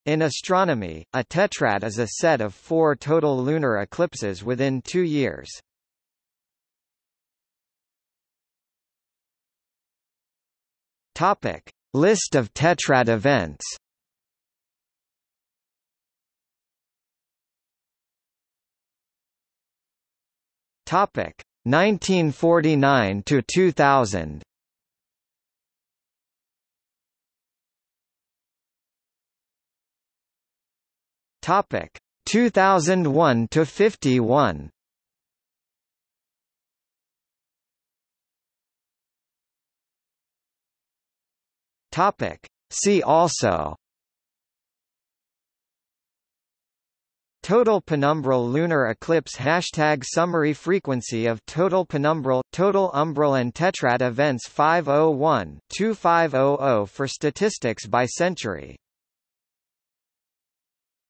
In astronomy, a tetrad is a set of 4 total lunar eclipses within 2 years. Topic: List of tetrad events. Topic: 1949 to 2000. Topic: 2001 to 51. Topic: See also. Total penumbral lunar eclipse # Summary frequency of total penumbral, total umbral and tetrad events 501-2500 for statistics by century.